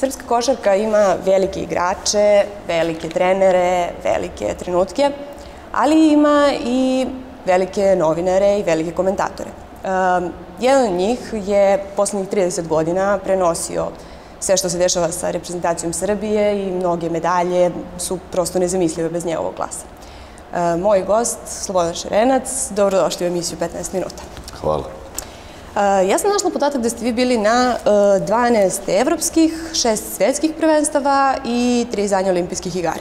Srpska košarka ima velike igrače, velike trenere, velike trenutke, ali ima i velike novinare i velike komentatore. Jedan od njih je poslednjih 30 godina prenosio sve što se dešava sa reprezentacijom Srbije i mnoge medalje su prosto nezamislive bez njegovog glasa. Moj gost, Slobodan Šarenac, dobrodošli u emisiju 15 minuta. Hvala. Ja sam našla podatak da ste vi bili na 12 evropskih, 6 svetskih prvenstava i 3 zadnje olimpijskih igara.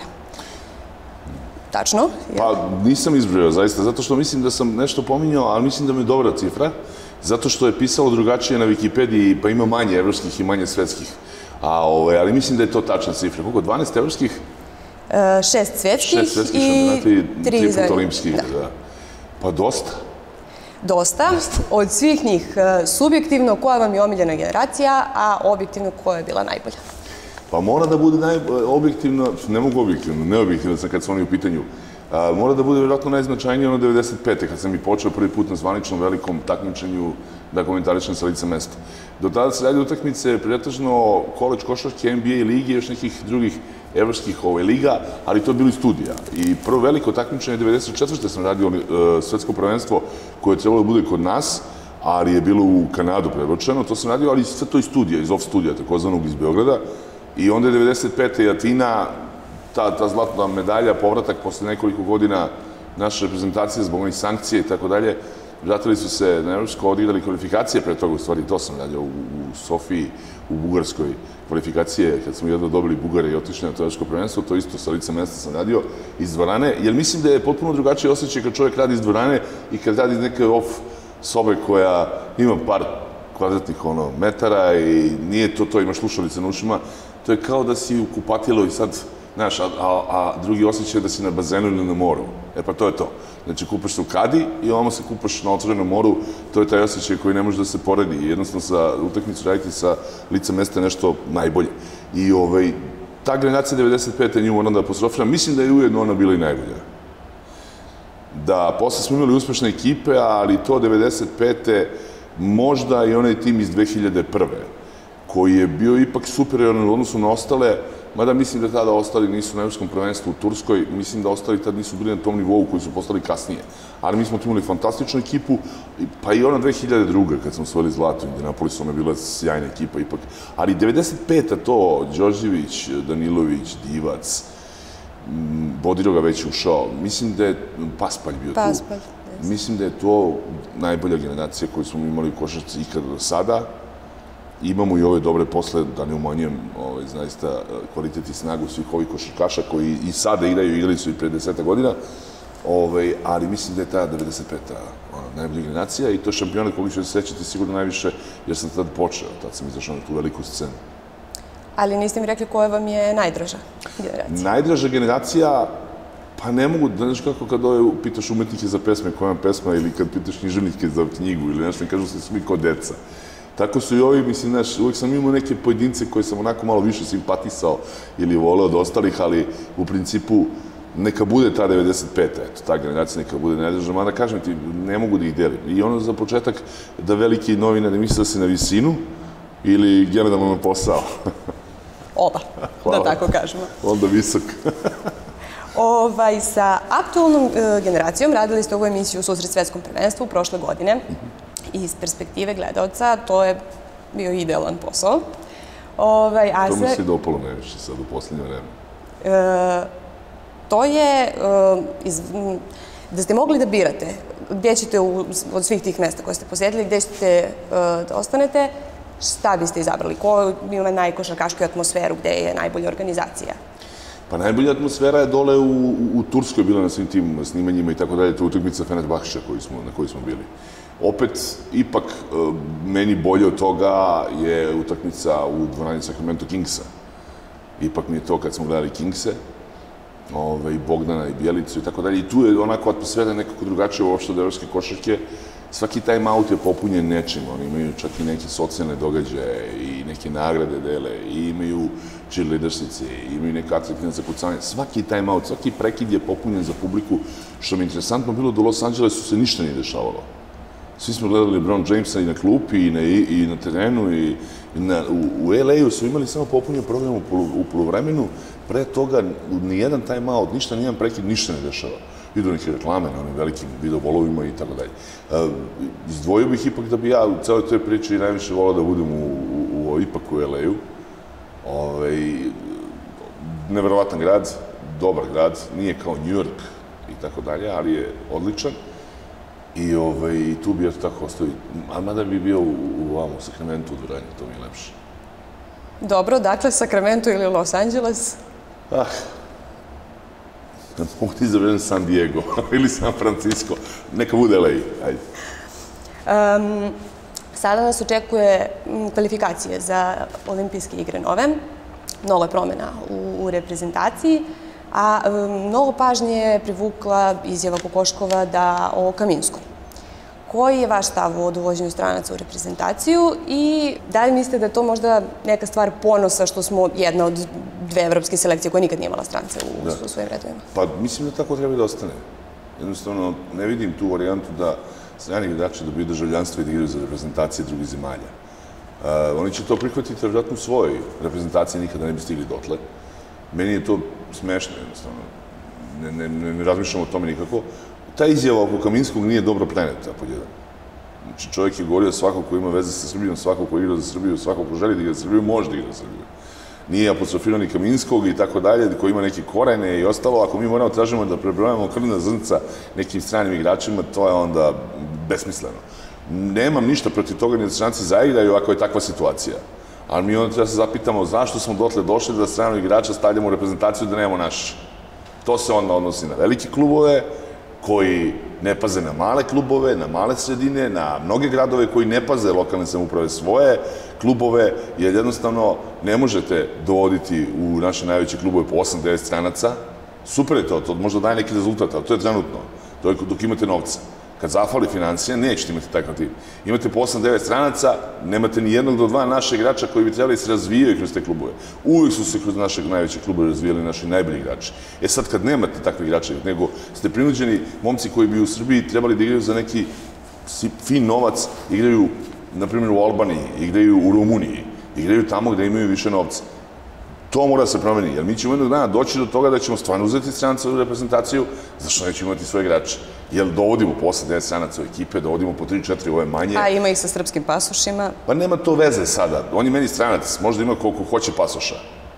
Tačno? Pa nisam izbrojao, zaista, zato što mislim da sam nešto pominjao, ali mislim da mi je dobra cifra, zato što je pisalo drugačije na Wikipediji, pa ima manje evropskih i manje svetskih. Ali mislim da je to tačna cifra. Koliko? 12 evropskih? 6 svetskih i 3 zadnje olimpijskih. Pa dosta. Dosta. Od svih njih subjektivno koja vam je omiljena generacija, a objektivno koja je bila najbolja? Pa mora da bude objektivno, ne mogu objektivno, neobjektivno sam kad su oni u pitanju. Mora da bude vjerojatno najznačajnije ono 95. kad sam i počeo prvi put na zvaničnom velikom takmičenju da komentarišem sa lica mesta. Do tada se radi utakmice pretežno koleđ košarke, NBA i ligi i još nekih drugih evropskih liga, ali to je bilo i studija. I prvo veliko takmičenje 94. sam radio svetsko prvenstvo koje je trebalo da bude kod nas, ali je bilo u Kanadu preročeno. To sam radio, ali sve to iz studija, iz off studija, takozvanog iz Beograda. I onda je 95. i Atina, ta zlatna medalja, povratak posle nekoliko godina naše reprezentacije zbog onih sankcije i tako dalje. Vratili su se na Evropsko, odigrali kvalifikacije pre toga, u stvari to sam radio u Sofiji, u Bugarskoj kvalifikacije, kad smo jedno dobili Bugare i otišli na to Evropsko prvenstvo, to isto sa lica mesta sam radio iz dvorane, jer mislim da je potpuno drugačije osjećaj kad čovjek radi iz dvorane i kad radi iz neke off sobe koja ima par kvadratnih metara i nije to, imaš slušalice na ušima, to je kao da si u kupatilu i sad, znaš, a drugi osjećaj je da si na bazenu ili na moru. E pa to je to. Znači, kupaš se u kadi i ovamo se kupaš na otvorenom moru, to je taj osjećaj koji ne može da se poredi. I jednostavno sa utakmicu raditi sa lica mesta je nešto najbolje. I ta generacija 95. nju moram da apostrofiram, mislim da je ujedno ona bila i najbolja. Da, posle smo imali uspešne ekipe, ali to 95. možda i onaj tim iz 2001. koji je bio ipak superioran u odnosu na ostale, mada mislim da tada ostali nisu na evropskom prvenstvu u Turskoj, mislim da ostali tad nisu bili na tom nivou koji su postali kasnije. Ali mi smo imali fantastičnu ekipu, pa i ona 2002. kad smo osvojili zlato u Indianapolisu, ona je bila sjajna ekipa ipak. Ali 95. to, Đorđević, Danilović, Divac, Bodiroga već ušao, mislim da je Paspalj bio tu. Mislim da je to najbolja generacija koju smo imali u košarci ikada do sada. Imamo i ove dobre posle, da ne umanjujem zaista kvalitet i snagu svih ovih košarkaša koji i sada igrali su i pre 10 godina, ali mislim da je ta 95. najbolja generacija i to je šampionat koji ću se sećati sigurno najviše jer sam tad počeo, tad sam izašao na tu veliku scenu. Ali niste mi rekli koja vam je najdraža generacija? Najdraža generacija, pa ne mogu, znaš kako kad pitaš umetnike za pesme, koja vam pesma, ili kad pitaš književnike za knjigu ili nešto, kažu se svi kao deca. Tako su i ovi, mislim, znaš, uvijek sam imao neke pojedince koje sam onako malo više simpatisao ili voleo od ostalih, ali u principu neka bude ta 95. Eto, ta generacija neka bude najdraža, mada kažem ti, ne mogu da ih delim. I ono za početak da veliki novinari misle da se na visinu ili generalno na posao. Oba, da tako kažemo. Onda visok. Sa aktualnom generacijom radili ste ovu emisiju Susret svetskom prvenstvu prošle godine. Iz perspektive gledalca to je bio idealan posao. To mi se dopalo najviše sad u poslednje vreme. To je, da ste mogli da birate gdje ćete od svih tih mesta koje ste posjetili, gdje ćete da ostanete, šta biste izabrali? Ko ima najkošarkašku atmosferu, gdje je najbolja organizacija? Pa najbolja atmosfera je dole u Turskoj bila na svim tim snimanjima i tako dalje, to je utakmica Fenerbahče na kojoj smo bili. Opet, ipak, meni bolje od toga je utakmica u dvorani Sacramento Kingsa. Ipak mi je to kad smo gledali Kingse, i Bogdana i Bjelicu i tako dalje. I tu je onako atmosfera nekako drugačija uopšte od evropske košarke. Svaki time out je popunjen nečim. Oni imaju čak i neke socijalne događaje i neke nagrade dele i imaju cheerleadersice i imaju neke atraktivne zakucavanje. Svaki time out, svaki prekid je popunjen za publiku. Što mi je interesantno bilo, do Los Angelesu se ništa nije dešavalo. Svi smo gledali LeBron Jamesa i na klupi, i na terenu, i u LA-u su imali samo popunjen program u poluvremenu, pre toga nijedan time-out, ništa, nijedan prekid, ništa ne dešava. Idu neke reklame na onim velikim videobolovima i tako dalje. Izdvojio bih ipak da bi ja u celoj toj priči najviše volao da budem ipak u LA-u. Neverovatan grad, dobar grad, nije kao New York i tako dalje, ali je odličan. I tu bi ja tako ostavio, a mada bi bio u Sakramentu u dvorani, to mi je lepše. Dobro, dakle, Sacramento ili Los Angeles? Mogu ti izabrati San Diego ili San Francisco, neka bude LA, ajde. Sada nas očekuje kvalifikacije za olimpijske igre nove, mnogo je promjena u reprezentaciji, a mnogo pažnje je privukla izjava Kokoškova o Kaminskom. Koji je vaš stav o dovođenju stranaca u reprezentaciju i da li mislite da je to možda neka stvar ponosa što smo jedna od dve evropske selekcije koja nikad nije imala strance u svojim redovima? Pa mislim da tako treba da ostane. Jednostavno, ne vidim tu varijantu da strani igrači dobiju državljanstvo i da igraju za reprezentacije drugih zemalja. Oni će to prihvatiti, vjerojatno u svojoj reprezentaciji nikada ne bi stigli dotle. Meni je to smešno, jednostavno. Ne razmišljam o tome nikako. Ta izjava oko Kaminskog nije dobro preneta, pod jedan. Znači, čovjek je govorio svako ko ima veze sa Srbijom, svako ko igra za Srbiju, svako ko želi da igra za Srbiju, može da igra za Srbiju. Nije apostrofirao ni Kaminskog i tako dalje, koji ima neke korene i ostalo. Ako mi moramo tražimo da prebrojamo krvna zrnca nekim stranim igračima, to je onda besmisleno. Nemam ništa protiv toga ni da stranci zaigraju ako je takva situacija. Ali mi onda treba se zapitamo zašto smo dotle došli da stranog igrača stavljamo u reprezentaciju da nemamo naše. To se onda odnosi na velike klubove, koji ne paze na male klubove, na male sredine, na mnoge gradove koji ne paze lokalne samouprave svoje klubove, jer jednostavno ne možete dovoditi u naše najveće klubove po 8-9 stranaca. Super je to možda daje neki rezultat, ali to je trenutno, to je dok imate novca. Kad zafali financije, nećete imati takav tip. Imate po 8-9 stranaca, nemate ni jednog do dva naše igrača koji bi trebali se razvijaju kroz te klubove. Uvijek su se kroz našeg najveće klubove razvijali naši najbolji igrači. Sad kad nemate takve igrače, nego ste prinuđeni momci koji bi u Srbiji trebali da igraju za neki fin novac, igraju, na primjer, u Albaniji, igraju u Rumuniji, igraju tamo gde imaju više novca. To mora se promeni, jer mi ćemo jednog dana doći do toga da ćemo stvarno uzeti stranaca u reprezentaciju, zašto nećemo imati svoje igrače? Jer dovodimo po 8-9 stranaca u ekipe, dovodimo po 3-4 ove manje. A ima ih sa srpskim pasošima? Pa nema to veze sada. On je meni stranac, možda ima koliko hoće pasoša.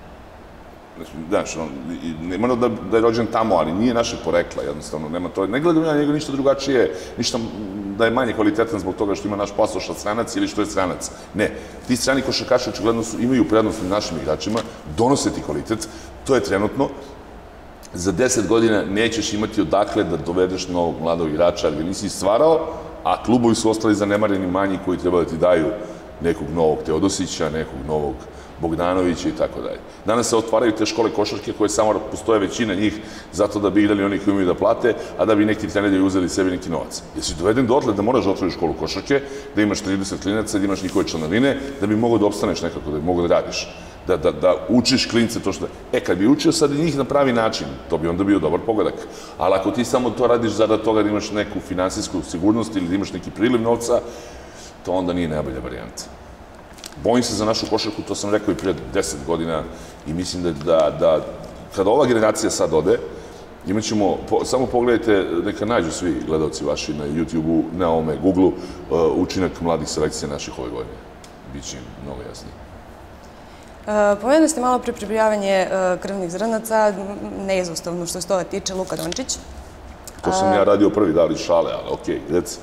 Znaš, ne mora da je rođen tamo, ali nije našeg porekla, jednostavno, nema to. Ne gledam ja njega ništa drugačije, ništa da je manje kvalitetan zbog toga što ima naš pasoš od stranac ili što je stranac. Ne, ti strani košarkaši očigledno imaju prednost nad našim igračima, donose ti kvalitet, to je trenutno. Za 10 godina nećeš imati odakle da dovedeš novog mladog igrača, jer ga nisi stvarao, a klubovi su ostali zanemareni manji koji treba da ti daju nekog novog Teodosića, nekog novog Bogdanovića i tako dalje. Danas se otvaraju te škole košarke koje samo postoje većina njih zato da bi igrali oni koji imaju da plate, a da bi neki treneri uzeli sebi neki novac. Jer si doveden dotle da moraš da otvoriš školu košarke, da imaš 30 klinaca, da imaš njihove članarine, da bi mogao da opstaneš nekako, da bi mogao da radiš. Da učiš klince to što je. Kad bi učio sad i njih na pravi način, to bi onda bio dobar pogodak. Ali ako ti samo to radiš zarad toga da imaš neku finansijsku sigurnost ili da imaš neki priliv novca, to onda nije najbolja varijanta. Bojim se za našu košarku, to sam rekao i prije 10 godina i mislim da kada ova generacija sad ode, imat ćemo, samo pogledajte, neka nađu svi gledalci vaši na YouTube-u, na ovome Google-u, učinak mladih selekcija naših ove godine. Biće im mnogo jasnije. Pomenuli ste malo pre pribrijavanje krvnih zrnaca, neizostavno što se toga tiče, Luka Dončić. To sam ja radio prvi, dali šale, ali okej, deci.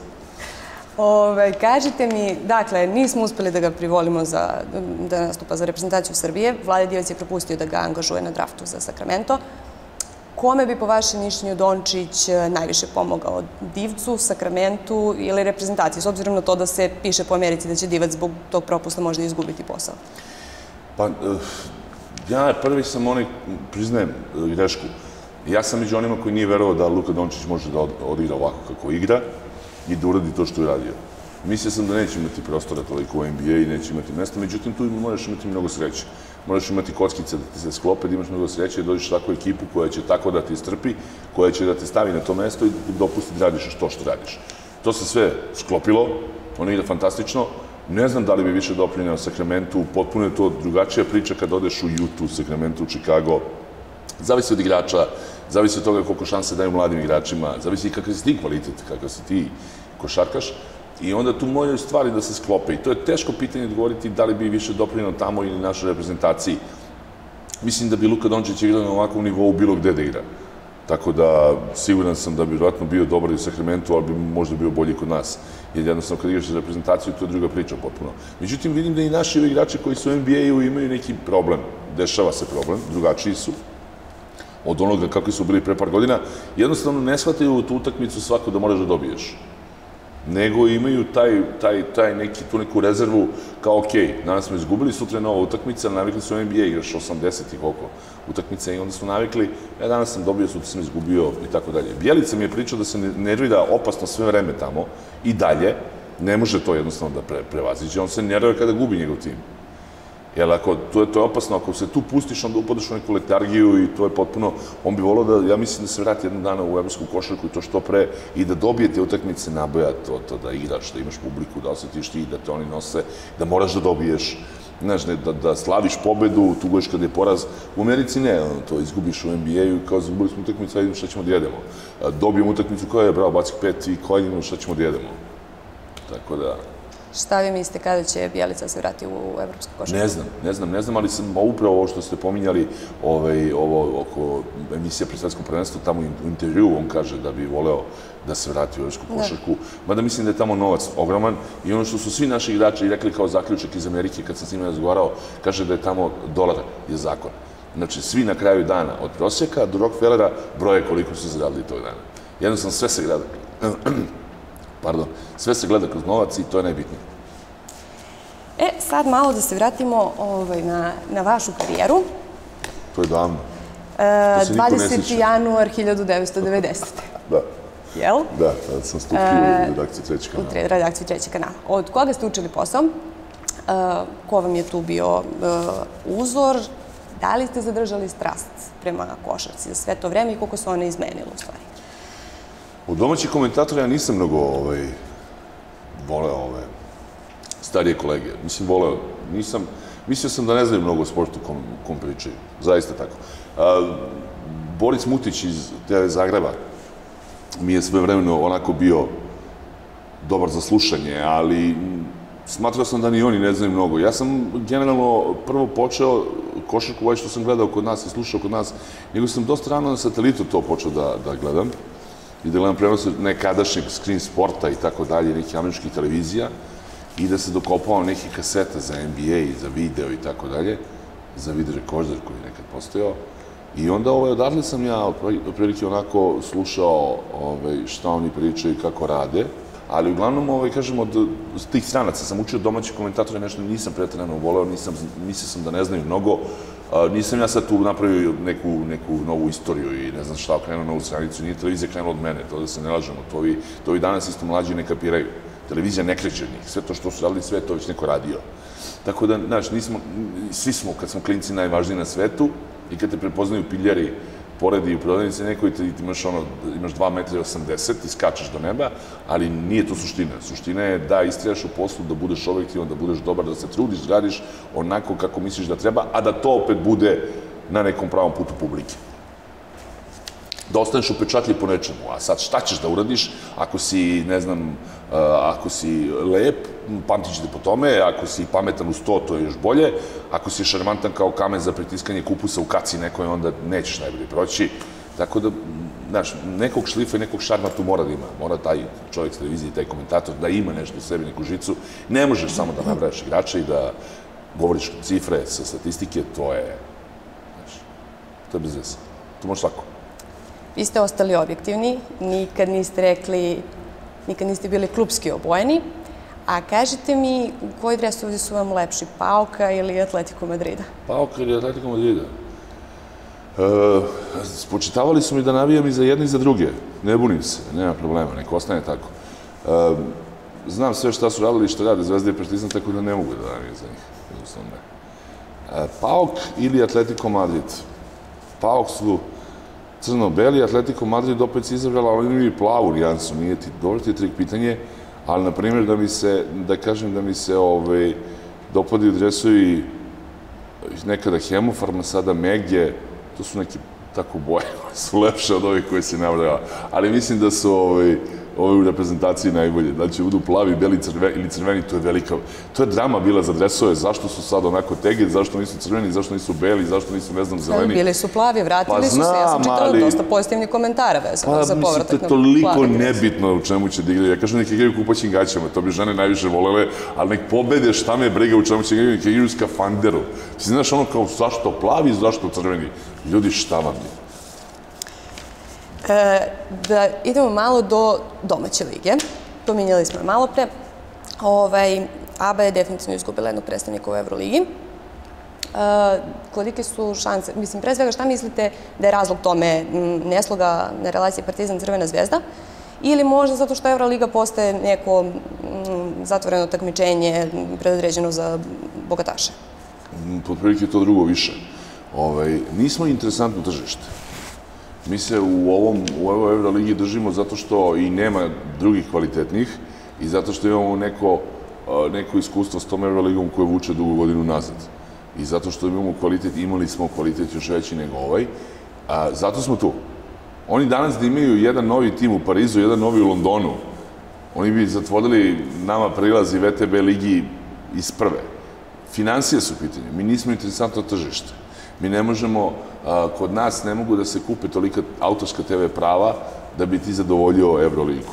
Kažite mi, dakle, nismo uspeli da ga privolimo da nastupa za reprezentaciju Srbije. Vlade Divac je propustio da ga angažuje na draftu za Sacramento. Kome bi po vašem mišljenju Dončić najviše pomogao? Divcu, Sacramentu ili reprezentaciji? S obzirom na to da se piše po Americi da će Divac zbog tog propusta možda izgubiti posao. Pa, ja prvi sam onaj, priznajem grešku, ja sam među onima koji nije verovao da Luka Dončić može da odigra ovako kako igra i da uradi to što je radio. Mislio sam da neće imati prostora toliko u NBA i neće imati mesta, međutim tu moraš imati mnogo sreće. Moraš imati kockice da ti se sklope, da imaš mnogo sreće i dođeš u takvu ekipu koja će tako da ti istrpi, koja će da te stavi na to mesto i dopusti da radiš to što radiš. To se sve sklopilo, ono ide fantastično. Ne znam da li bi više doprineo Sacramentu, potpuno je to drugačija priča kad odeš u Utah, Sacramento, Chicago. Zavisi od igrača, zavisi od toga koliko šanse daju mladim igračima, zavisi i kakav si ti kvalitet, kakav si ti košarkaš. I onda tu moraju stvari da se sklope. I to je teško pitanje odgovoriti da li bi više doprineo tamo ili našoj reprezentaciji. Mislim da bi Luka Dončić igrao na ovakvom nivou bilo gde da igra. Tako da, siguran sam da bi vjerojatno bio dobar i u Sacramentu, ali bi možda bio bolji kod nas. Jer jednostavno kad igraš za reprezentaciju, to je druga priča potpuno. Međutim, vidim da i naši igrači koji su u NBA-u imaju neki problem. Dešava se problem, drugačiji su od onoga kakvi su bili pre par godina. Jednostavno ne shvataju tu utakmicu svako da moraš da dobiješ. Nego imaju tu neku rezervu kao ok, danas smo izgubili, sutra je nova utakmica, navikli su u NBA, igraš 80 i koliko utakmice i onda su navikli, danas sam dobio, sutra sam izgubio i tako dalje. Bjelica mi je pričao da se nervira opasno sve vreme tamo i dalje, ne može to jednostavno da prevaziđe, on se nervira kada gubi njegov tim. Jer ako, to je opasno, ako se tu pustiš, onda upadaš u neku letargiju i to je potpuno, on bi volao da, ja mislim da se vrati jednog dana u evropsku košarku i to što pre i da dobije te utakmice, naboja to da igraš, da imaš publiku, da osjetiš ti, da te oni nose, da moraš da dobiješ, znaš, da slaviš pobedu, tuguješ kada je poraz. U Americi ne, to izgubiš u NBA-u i kao izgubili smo utakmicu, ajde šta ćemo da jedemo. Dobijemo utakmicu koja je, bravo, baci 5 i koja idemo, šta ćemo da jedemo. Tako da... Šta vi mislite kada će Bjelica se vrati u evropsku košarku? Ne znam, ali sam upravo ovo što ste pominjali, ovo oko emisija pred svetskom prvenstvu, tamo u intervju on kaže da bi voleo da se vrati u evropsku košarku. Mada mislim da je tamo novac ogroman i ono što su svi naši igrači rekli kao zaključak iz Amerike, kad sam s njima razgovarao, kaže da je tamo dolar je zakon. Znači, svi na kraju dana, od prosjeka do Rockefellera, broje koliko su zaradili tog dana. Jednostavno, sve se gleda. Sve se gleda kroz novac i to je najbitnije. Sad malo da se vratimo na vašu karijeru. To je davno. 20. januar 1990. Da. Jel? Da, tada sam stupio u redakciju Treći kanal. U redakciju Treći kanal. Od koga ste učili posao? Ko vam je tu bio uzor? Da li ste zadržali strast prema košarci za sve to vreme i koliko se ona izmenila u stvari? Od domaćih komentatora ja nisam mnogo voleo ove starije kolege. Mislim, voleo. Mislio sam da ne znaju mnogo o sportu kom pričaju. Zaista tako. Boris Mutić iz TV Zagreba mi je svojevremeno onako bio dobar za slušanje, ali smatrao sam da ni oni ne znaju mnogo. Ja sam generalno prvo počeo košarku, ovaj što sam gledao kod nas i slušao kod nas, nego sam dosta rano na satelitu to počeo da gledam i da gledam prenose nekadašnjeg screen sporta i tako dalje, nekih američkih televizija i da se dokopao nekih kaseta za NBA, za video i tako dalje, za video rekorder koji je nekad postojao. I onda odatle sam ja otprilike onako slušao šta oni pričaju i kako rade, ali uglavnom, kažem, od tih stranaca sam učio domaći komentatora, nešto nisam pretjerano voleo, mislio sam da ne znaju mnogo, nisam ja sad tu napravio neku novu istoriju i ne znam šta, okrenuo novu stranicu, nije televizija krenula od mene, to da se ne lažemo, to i danas isto mlađi ne kapiraju. Televizija ne kreće od njih, sve to što su radili, sve to već neko radio. Tako da, znaš, svi smo, kad smo klinci, najvažniji na svetu i kad te prepoznaju piljari poredi u prodavnici neko i ti imaš 2,80 metra i skačeš do neba, ali nije to suština. Suština je da istrajaš u poslu, da budeš objektivan, da budeš dobar, da se trudiš, da radiš onako kako misliš da treba, a da to opet bude na nekom pravom putu publike. Da ostaneš upečatljiv po nečemu, a sad šta ćeš da uradiš ako si, ne znam, ako si lep, pamtit ćete po tome, ako si pametan uz to je još bolje, ako si šarmantan kao kamen za pritiskanje kupusa u kaci nekoj, onda nećeš najbolje proći. Tako da, znaš, nekog šlifa i nekog šarma tu mora da ima. Mora taj čovjek s televizije, taj komentator da ima nešto u sebi, neku žicu. Ne možeš samo da nabrajaš igrača i da govoriš cifre sa statistike, to je bez veze. To može svako. Vi ste ostali objektivni, nikad niste rekli, nikad niste bili klupski obojeni, a kažite mi koji dresovi su vam lepši, Pauka ili Atletico Madrida? Pauka ili Atletico Madrida? Spočitavali su mi da navijam i za jedne i za druge. Ne bunim se, nema problema, neko ostane tako. Znam sve šta su radili i šta rade Zvezda i Partizan, tako da ne mogu da navijam za njih. Jednostavno ne. Pauk ili Atletico Madrid? Pauk su crno-beli, Atletico Madrid opet se izabrala, ali oni imaju plavu nijansu, nije ti, dobro ti je trik pitanje, ali, na primjer, da kažem da mi se dopadi dresovi nekada Hemofarma, sada Megje, to su neke tako boje koje su lepše od ovih koje si navljala, ali mislim da su u reprezentaciji najbolje. Da će budu plavi, beli ili crveni, to je velika, to je drama bila za dresove, zašto su sad onako tege, zašto nisu crveni, zašto nisu beli, zašto nisu, ne znam, zeleni. Bili su plavi, vratili su se, ja sam čitala dosta pozitivnih komentara vezano za povratak na plavi. Pa mislim, to je toliko nebitno u čemu će da igraju. Ja kažem, nek igraju kupaćim gaćama, to bi žene najviše volele, ali nek pobede, šta me briga u čemu će igraju, nek igraju skafanderu. Ti znaš ono kao, zašto plavi, zašto crveni? Ljudi, šta vam je? Da idemo malo do domaće lige. Pominjali smo je malo pre. ABA je definitivno izgubila jednog predstavnika u Euroligi. Kolike su šanse? Mislim, pre svega, šta mislite da je razlog tome nesloga na relaciji Partizan-Crvena zvezda? Ili možda zato što Euroliga postaje neko zatvoreno takmičenje predodređeno za bogataše? Potprilike je to drugo više. Nismo interesantno tržište. Mi se u ovoj Euroligi držimo zato što i nema drugih kvalitetnih i zato što imamo neko iskustvo s tom Euroligom koje vuče dugo godinu nazad. I zato što imamo kvalitet, imali smo kvalitet još veći nego ovaj. Zato smo tu. Oni danas da imaju jedan novi tim u Parizu, jedan novi u Londonu, oni bi zatvorili nama prilazi VTB ligi iz prve. Finansije su pitanje. Mi nismo interesantno tržište. Mi ne možemo, kod nas ne mogu da se kupe tolika autorska TV prava da bi ti zadovoljio Euroligu.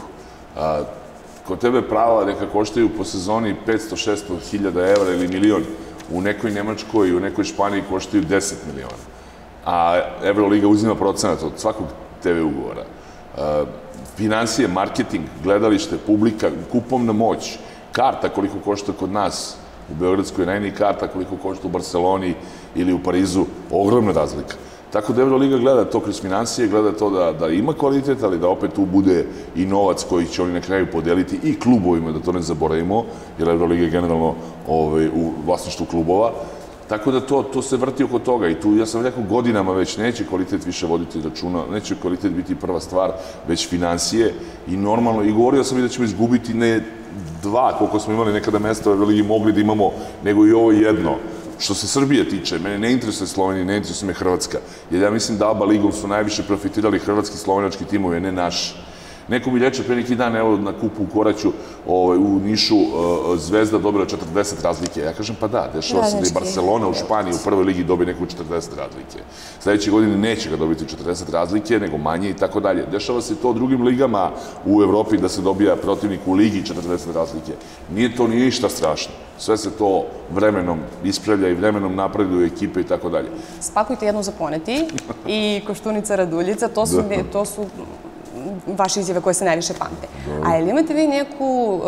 Kod TV prava neka koštaju po sezoni 500-600 hiljada evra ili milion. U nekoj Nemačkoj i u nekoj Španiji koštaju 10 miliona. A Euroliga uzima procenat od svakog TV ugovora. Finansije, marketing, gledalište, publika, kupovna moć, karta koliko košta kod nas u Beogradskoj najniji karta, koliko košta u Barceloni ili u Parizu, ogromna razlika. Tako da Euroliga gleda to kroz finansije, gleda to da ima kvalitet, ali da opet tu bude i novac koji će oni na kraju podeliti i klubovima, da to ne zaboravimo, jer Euroliga je generalno u vlasništvu klubova. Tako da to se vrti oko toga i tu, ja sam rekao, godinama već neće kvalitet više voditi računa, neće kvalitet biti prva stvar, već finansije i normalno, i govorio sam i da ćemo izgubiti ne dva, koliko smo imali nekada mesta u Euroligi mogli da imamo, nego i ovo jedno. Što se Srbije tiče, mene ne interesuje Slovenija, ne interesuje me Hrvatska, jer ja mislim da ABA ligom su najviše profitirali hrvatski slovenački timovi, ne naši. Neko mi reče pre neki dan, evo na kupu u Koraću, u Nišu, Zvezda dobila 40 razlike. Ja kažem, pa da, dešava se da i Barcelona u Španiji u prvoj ligi dobije neku 40 razlike. Sledeće godine neće ga dobiti 40 razlike, nego manje i tako dalje. Dešava se to drugim ligama u Evropi da se dobija protivnik u ligi 40 razlike. Nije to ništa strašno. Sve se to vremenom ispravlja i vremenom napreduje ekipe i tako dalje. Spakujte jednu za poneti i Koštunica Raduljica, to su vaše izjave koje se najviše pamte. A je li imate vi neku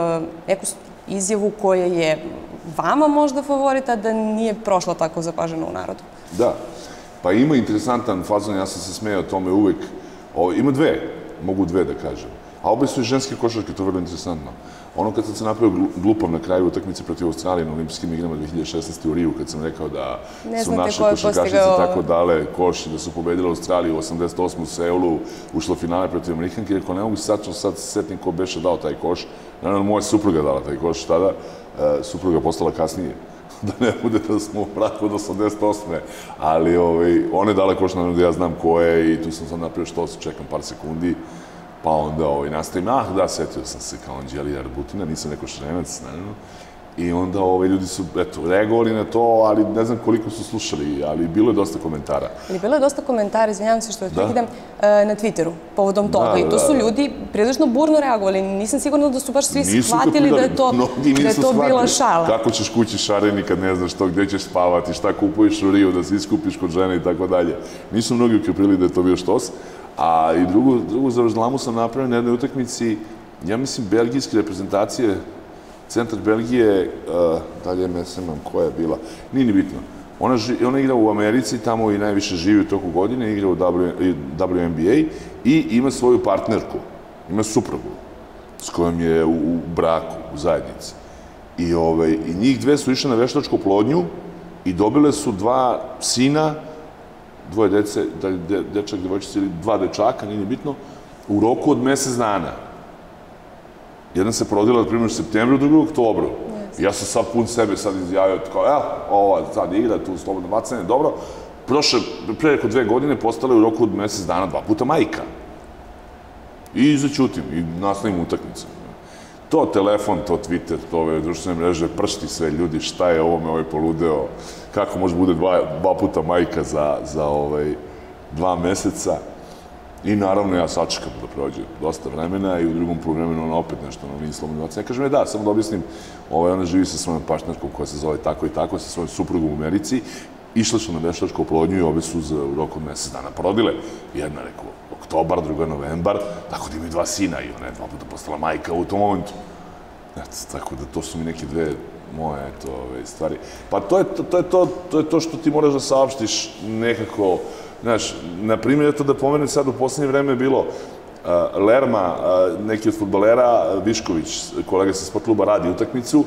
izjavu koja je vama možda favorita da nije prošla tako zapaženo u narodu? Da. Pa ima interesantan fazon, ja sam se smejao tome uvek. Ima dve, mogu dve da kažem. A obe su i ženske košarke, to je vrlo interesantno. Ono kad sam se napravio glupav na kraju utakmice protiv Australije na olimpijskim igrama 2016. u Riju, kad sam rekao da su naše košarkašice tako dale koš i da su pobedile Australiju u 88. u Seulu, ušlo finale protiv Amerikanke, rekao, ne mogu sad se setim ko beše dao taj koš. Naravno, moja supruga dala taj koš tada, supruga postala kasnije, da ne bude da smo u praku od 88. Ali ona je dala koš, naravno da ja znam ko je i tu sam sad napravio što se čekam par sekundi. Pa onda nastavim, da, setio sam se kao Anđelija Arbutina, nisam neko Šrenac, naravno. I onda ljudi su, reagovali na to, ali ne znam koliko su slušali, ali bilo je dosta komentara. Ali bilo je dosta komentara, izvinjavam se što vas prekidam, na Twitteru, povodom toga. I to su ljudi prilično burno reagovali. Nisam sigurna da su baš svi shvatili da je to bila šala. Kako ćeš kući šareni kad ne znaš to, gde ćeš spavati, šta kupuješ u Riju, da se iskupiš kod žene i tako dalje. Nisu mnogi ukrepili da je to bio štos. A i drugu zavržlamu sam napravio na jednoj utakmici, ja mislim, belgijske reprezentacije, centar Belgije, dalje mesemam koja je bila, nije ni bitno. Ona igra u Americi, tamo i najviše živi u toku godine, igra u WNBA i ima svoju partnerku, ima suprugu s kojom je u braku, u zajednici. I njih dve su išle na veštačku oplodnju i dobile su dva sina dvoje dece, dečak, devojčica ili dva dečaka, nije bitno, u roku od mesec dana. Jedan se porodila, na primjer, u septembru, drugi u oktobru. Ja sam sad pun sebe sad izjavio, kao, ova sad igra, tu slobodno bacanje, dobro. Pre neko 2 godine postala je u roku od mesec dana 2 puta majka. I začutim, i nastavim utakmicu. To telefon, to Twitter, to ove društvene mreže, pršti sve ljudi, šta je ovo me ovaj poludeo, kako može bude 2 puta majka za 2 meseca. I naravno ja sačekam da prođe dosta vremena i u drugom poluvremenu ona opet nešto nije slobodno bacanje. Ja kažem, da, samo da objasnim, ona živi sa svojom partnerkom koja se zove tako i tako, sa svojom suprugom u Americi. Išle su na veštačku oplodnju i obe su u roku od mesec dana porodile. Jedna rekao oktobar, druga novembar, tako da imaju 2 sina i ona je 2 puta postala majka u tom momentu. Tako da to su mi neke 2 moje stvari. Pa to je to što ti moraš da saopštiš nekako. Znaš, na primjer, eto da pomenem sad, u poslednje vreme je bilo Lerma, neki od fudbalera, Višković, kolega sa sport kluba, radi utakmicu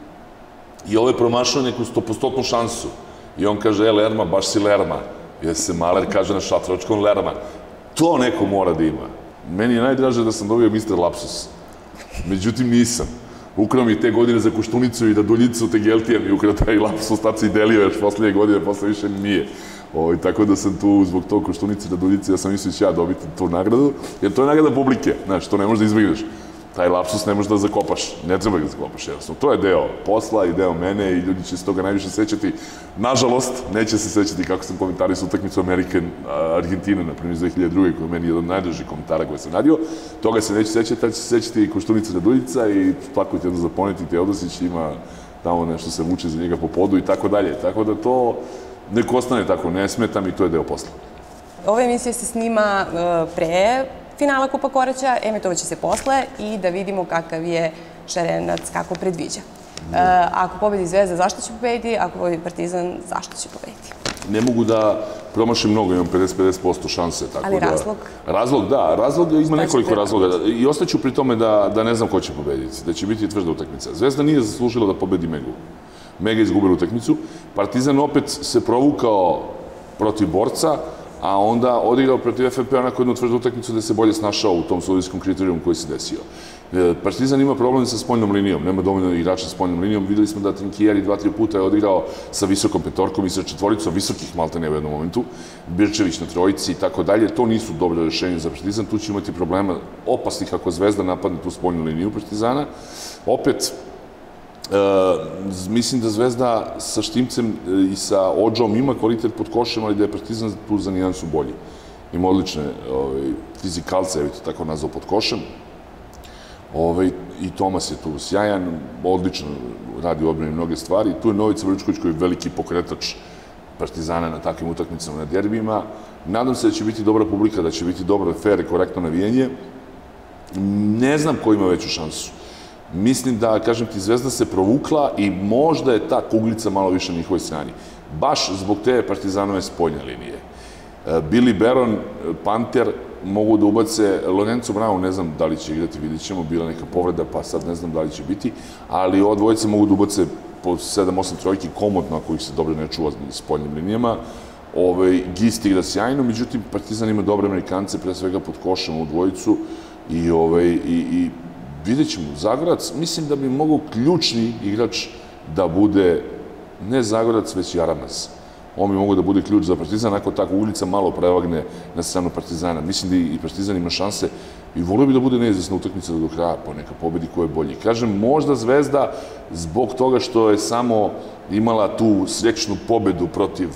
i ovo je promašao neku 100% šansu. I on kaže, Lerma, baš si Lerma. Jer se Maler kaže na šatročkom Lerma. To neko mora da ima. Meni je najdraže da sam dobio Mr. Lapsus. Međutim, nisam. Ukrao mi te godine za Koštunicu i Raduljicu, te Geltija mi ukrao taj Lapsus, tad se i delio još poslednje godine, posle više nije. Tako da sam tu zbog tog Koštunice i Raduljice, ja sam mislio će ja dobiti tu nagradu, jer to je nagrada publike, znaš, to ne možeš da izbjegneš. Taj lapsus ne možeš da zakopaš, ne treba da zakopaš, jednostavno. To je deo posla i deo mene i ljudi će se toga najviše sećati. Nažalost, neće se sećati kako sam komentarisao utakmicu Argentina, na primjer, iz 2002. koji je meni jedan od najdražih komentara koje sam radio. Toga se neće sećati, tad će se sećati i Koštunica Raduljica i tako je jedno zaponeti Teodosić, ima tamo nešto se vuče za njega po podu i tako dalje. Tako da to neko ostane tako, ne smetam i to je deo posla. Ova emisija se snima pre finala Kupa Koraća, emitovaće se posle i da vidimo kakav je Šarenac, kako predviđa. Ako pobedi Zvezda, zašto će pobediti? Ako pobedi Partizan, zašto će pobediti? Ne mogu da promašim mnogo, imam 50% šanse. Ali razlog? Razlog, da. Razlog ima nekoliko razloga. I ostaću pri tome da ne znam ko će pobediti, da će biti tvrda utakmica. Zvezda nije zaslužila da pobedi Megu. Mega izgubila utakmicu. Partizan opet se provukao protiv borca, a onda odigrao protiv FNP onako jednu tvrdu utakmicu da se bolje snašao u tom sudijskom kriterijumu koji se desio. Partizan ima problem sa spoljnom linijom, nema dovoljno igrača sa spoljnom linijom. Videli smo da Trinkieri 2-3 puta je odigrao sa visokom petorkom i sa četvoricom visokih maltene u jednom momentu. Birčević na trojici i tako dalje. To nisu dobro rešenje za Partizan. Tu će imati problema opasnih ako Zvezda napadne tu spoljnu liniju Partizana. Opet, mislim da Zvezda sa Štimcem i sa Odžom ima kvalitet pod košem, ali da je Partizan tu za nijansu bolji. Ima odlične fizikalce, ja bih to tako nazvao, pod košem. I Tomas je tu sjajan, odlično radi u odbrani mnoge stvari. Tu je Novica Veličković koji je veliki pokretač Partizana na takvim utakmicama, na derbijima. Nadam se da će biti dobra publika, da će biti dobro, fair i korektno navijanje. Ne znam ko ima veću šansu. Mislim da, kažem ti, Zvezda se provukla i možda je ta kuglica malo više na njihovoj strani. Baš zbog te Partizanove spoljne linije. Billy Baron, Panter, mogu da ubace Lorenzo Brown, ne znam da li će igrati, vidjet ćemo, bila neka povreda, pa sad ne znam da li će biti, ali ova dvojice mogu da ubace po 7-8 trojki komodno ako ih se dobro ne čuva s spoljnim linijama. Gist igra sjajno, međutim, Partizan ima dobre Amerikance, pre svega pod košem u dvojicu i vidjet ćemo. Zagorac, mislim da bi mogao ključni igrač da bude ne Zagorac, već Jaramaz. On bi mogao da bude ključ za Partizan, ako tako ulica malo prevagne na stranu Partizana. Mislim da i Partizan ima šanse i volio bi da bude neizvesna utakmica do kraja, po neka pobedi ko je bolji. Kažem, možda Zvezda, zbog toga što je samo imala tu srećnu pobedu protiv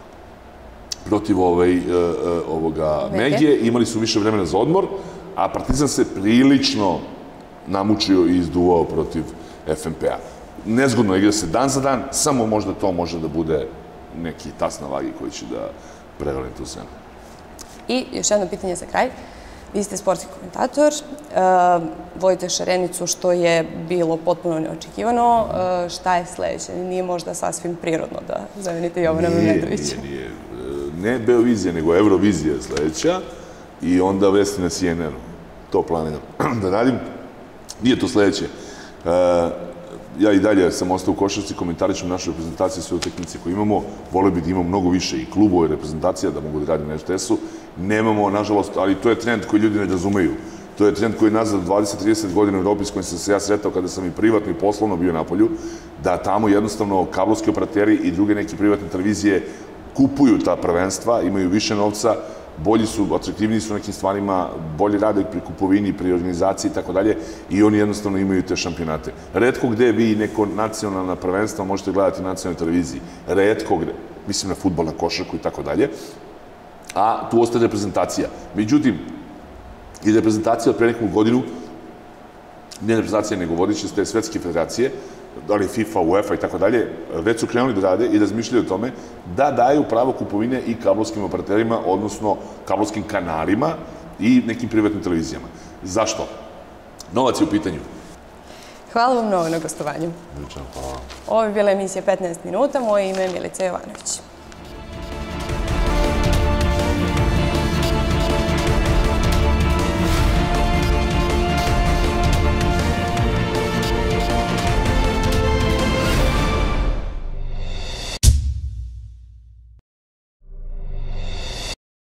Megije, imali su više vremena za odmor, a Partizan se prilično namučio i izduvao protiv FNP-a. Nezgodno igra se dan za dan, samo možda to može da bude neki tas na vagi koji će da prevrne tu scenu. I još jedno pitanje za kraj. Vi ste sportski komentator, vodite Šarenicu što je bilo potpuno neočekivano. Šta je sledeće? Nije možda sasvim prirodno da zamenite Jovana Memedovića? Nije. Ne Beovizija, nego Eurovizija je sledeća i onda Vesti na CNN-u. To planiram da radim. Nije to sledeće. ja i dalje sam ostao u košarci, komentarišem naše reprezentacije, sve utakmice koje imamo, volio bih da imamo mnogo više i klubova i reprezentacija, da mogu da radim na RTS-u. Nemamo, nažalost, ali to je trend koji ljudi ne razumeju. To je trend koji je nazad 20-30 godina u Evropi s kojim sam se ja sretao kada sam i privatno i poslovno bio na polju, da tamo jednostavno kablovski operateri i druge neke privatne televizije kupuju ta prvenstva, imaju više novca, bolji su, atraktivniji su nekim stvarima, bolje rade pri kupovini, pri organizaciji i tako dalje i oni jednostavno imaju te šampionate. Retko gde vi neko nacionalna prvenstva možete gledati na nacionalnoj televiziji. Retko gde. Mislim na fudbal, na košarku i tako dalje. A tu ostaje reprezentacija. Međutim, i reprezentacija od pre nekom godinu, ne reprezentacija nego vodeće s te svetske federacije, da li FIFA, UEFA i tako dalje, već su krenuli da rade i razmišljaju o tome da daju pravo kupovine i kablovskim operaterima, odnosno kablovskim kanalima i nekim privatnim televizijama. Zašto? Novac je u pitanju. Hvala vam mnogo na gostovanju. Hvala. Ovo je bila emisija 15 minuta, moje ime je Milica Jovanović.